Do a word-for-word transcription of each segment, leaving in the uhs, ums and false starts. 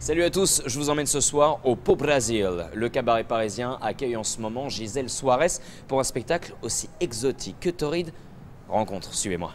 Salut à tous, je vous emmène ce soir au Pau Brasil. Le cabaret parisien accueille en ce moment Gisèle Suarez pour un spectacle aussi exotique que torride. Rencontre, suivez-moi.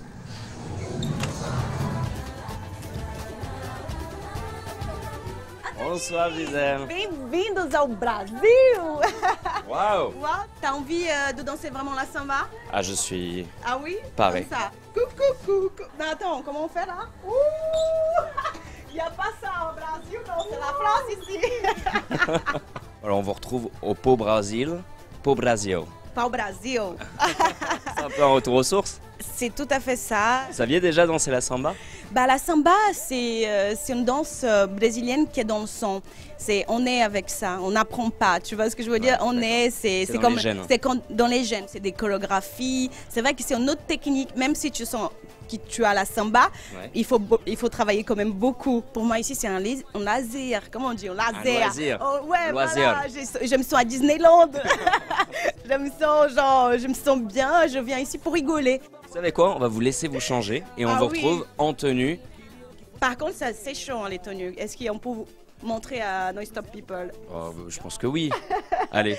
Bonsoir Gisèle. Bem-vindos ao Brasil! Waouh! Wow, t'as envie euh, de danser vraiment la samba? Ah, je suis... Ah oui? Pareil. Comme ça. Coucou, coucou. Non, attends, comment on fait là? Ouh! Il n'y a pas ça au Brésil, non, c'est la France ici. Alors on vous retrouve au Pau Brasil. Pau Brasil. Pas au Brasil. C'est un peu un retour aux sources. C'est tout à fait ça. Vous saviez déjà danser la samba? Bah, la samba, c'est euh, c'est une danse euh, brésilienne qui est dans le sang. C'est, on est avec ça, on n'apprend pas. Tu vois ce que je veux dire? Ouais, on est, c'est, C'est c'est dans comme, les gènes. c'est comme dans les gènes. C'est des chorégraphies. C'est vrai que c'est une autre technique, même si tu sens que tu as la samba, Ouais. il faut beau- il faut travailler quand même beaucoup. Pour moi ici, c'est un, lis- un laser. Comment on dit? Un laser. loisir. Oh, ouais, Loisir. voilà. Je, je me sens à Disneyland. je me sens genre, je me sens bien. Je viens ici pour rigoler. Vous savez quoi? On va vous laisser vous changer et on Ah vous oui. retrouve en tenue. Par contre, ça, c'est chaud hein, les tenues. Est-ce qu'on peut vous montrer à No Stop People? Oh, je pense que oui. Allez.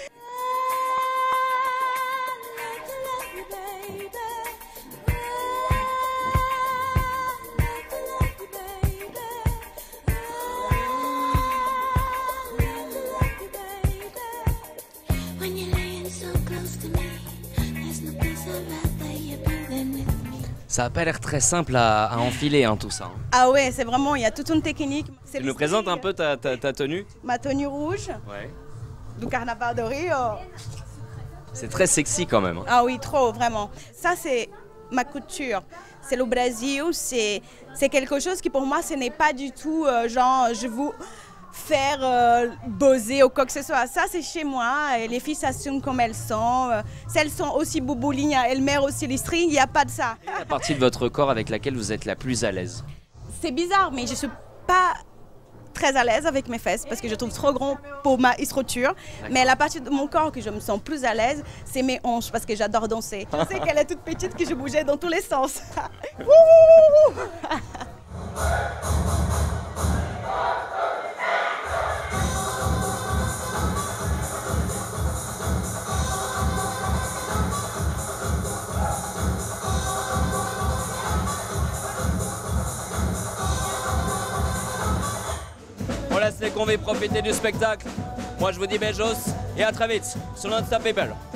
Ça n'a pas l'air très simple à, à enfiler hein, tout ça. hein. Ah ouais, c'est vraiment, il y a toute une technique. C'est Tu le nous présentes style. un peu ta, ta- ta tenue? Ma tenue rouge Ouais. du Carnaval de Rio. C'est très sexy quand même. hein. Ah oui, trop, vraiment. Ça, c'est ma couture. C'est le Brésil, c'est c'est quelque chose qui pour moi, ce n'est pas du tout euh, genre, je vous faire euh, bosser ou quoi que ce soit. Ça, c'est chez moi. Et les filles s'assument comme elles sont. Euh, si elles sont aussi bouboulignes, elles mettent aussi les strings, il n'y a pas de ça. La partie de votre corps avec laquelle vous êtes la plus à l'aise. C'est bizarre, mais je suis pas très à l'aise avec mes fesses parce que je trouve trop grand pour ma structure. Mais la partie de mon corps que je me sens plus à l'aise, c'est mes hanches parce que j'adore danser. Je sais qu'elle est toute petite, que je bougeais dans tous les sens. Wouhou! On laisse les convives profiter du spectacle. Moi je vous dis beijos et à très vite sur Non Stop People.